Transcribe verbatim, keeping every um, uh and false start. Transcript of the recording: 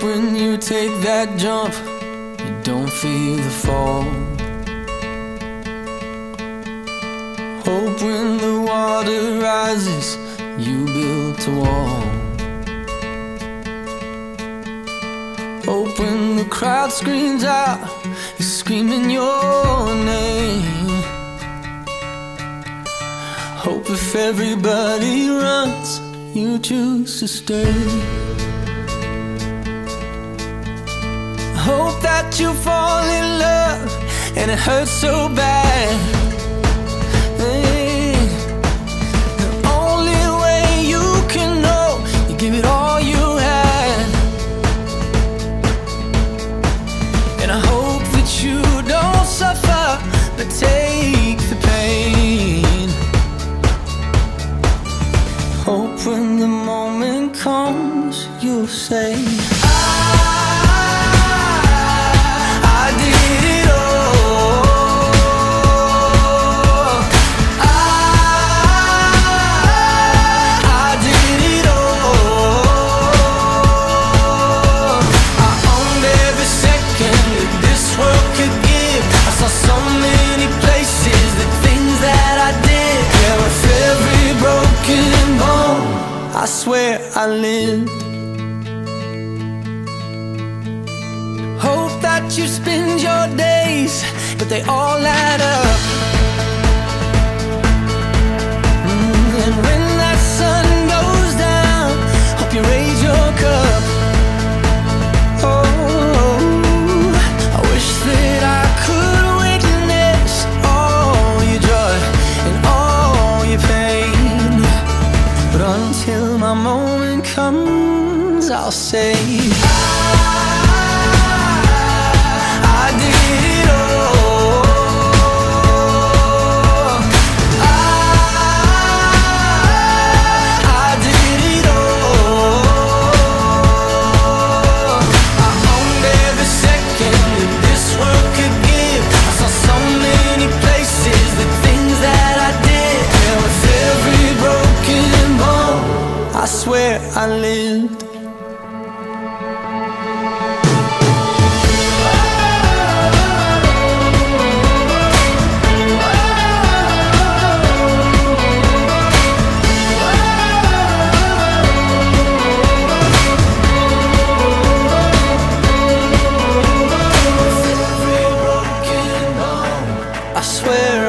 when you take that jump, you don't feel the fall. Hope when the water rises, you built a wall. Hope when the crowd screams out, you're screaming your name. Hope if everybody runs, you choose to stay. Hope that you fall in love and it hurts so bad. Hey, the only way you can know, you give it all you had. And I hope that you don't suffer, but take the pain. Hope when the moment comes, you'll say, I swear I lived. Hope that you spend your days, but they all add up. Mm, and when that sun goes down, hope you raise your cup. Oh, I wish that I could witness all your joy and all your pain, but until my moment comes, I'll say, I did it all. I did it all. I owned every second that this world could give. I saw so many places, the things that I did. Yeah, with every broken bone, I swear I lived. With every broken bone, I swear